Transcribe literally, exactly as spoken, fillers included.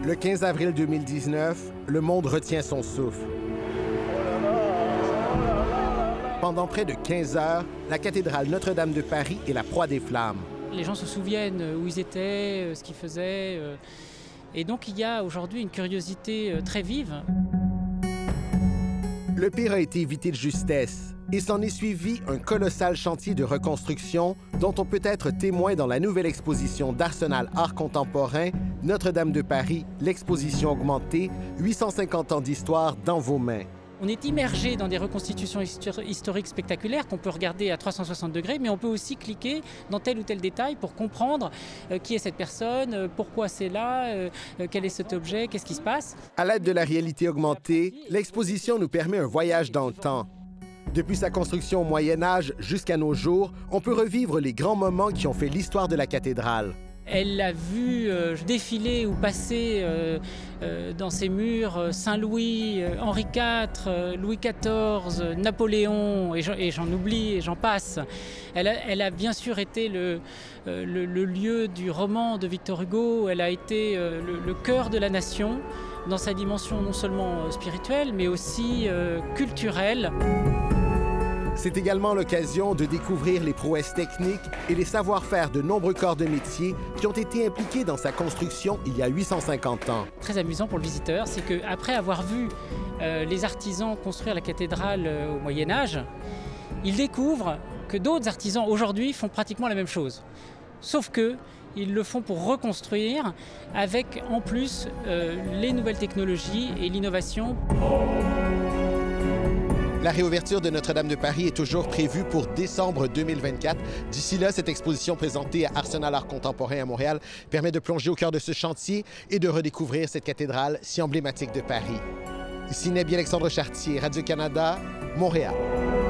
Le quinze avril deux mille dix-neuf, le monde retient son souffle. Pendant près de quinze heures, la cathédrale Notre-Dame de Paris est la proie des flammes. Les gens se souviennent où ils étaient, ce qu'ils faisaient. Et donc il y a aujourd'hui une curiosité très vive. Le pire a été évité de justesse et s'en est suivi un colossal chantier de reconstruction dont on peut être témoin dans la nouvelle exposition d'Arsenal Art Contemporain, Notre-Dame de Paris, l'exposition augmentée, huit cent cinquante ans d'histoire dans vos mains. On est immergé dans des reconstitutions historiques spectaculaires qu'on peut regarder à trois cent soixante degrés, mais on peut aussi cliquer dans tel ou tel détail pour comprendre euh, qui est cette personne, euh, pourquoi c'est là, euh, euh, quel est cet objet, qu'est-ce qui se passe. À l'aide de la réalité augmentée, l'exposition nous permet un voyage dans le temps. Depuis sa construction au Moyen Âge jusqu'à nos jours, on peut revivre les grands moments qui ont fait l'histoire de la cathédrale. Elle a vu euh, défiler ou passer euh, euh, dans ses murs euh, Saint-Louis, euh, Henri quatre, euh, Louis quatorze, euh, Napoléon, et j'en oublie et j'en passe. Elle a, elle a bien sûr été le, euh, le, le lieu du roman de Victor Hugo, elle a été euh, le, le cœur de la nation dans sa dimension non seulement spirituelle mais aussi euh, culturelle. C'est également l'occasion de découvrir les prouesses techniques et les savoir-faire de nombreux corps de métier qui ont été impliqués dans sa construction il y a huit cent cinquante ans. Très amusant pour le visiteur, c'est qu'après avoir vu euh, les artisans construire la cathédrale euh, au Moyen-Âge, il découvre que d'autres artisans aujourd'hui font pratiquement la même chose. Sauf que ils le font pour reconstruire avec en plus euh, les nouvelles technologies et l'innovation. La réouverture de Notre-Dame de Paris est toujours prévue pour décembre deux mille vingt-quatre. D'ici là, cette exposition présentée à Arsenal Art Contemporain à Montréal permet de plonger au cœur de ce chantier et de redécouvrir cette cathédrale si emblématique de Paris. Ici Nebi Alexandre Chartier, Radio-Canada, Montréal.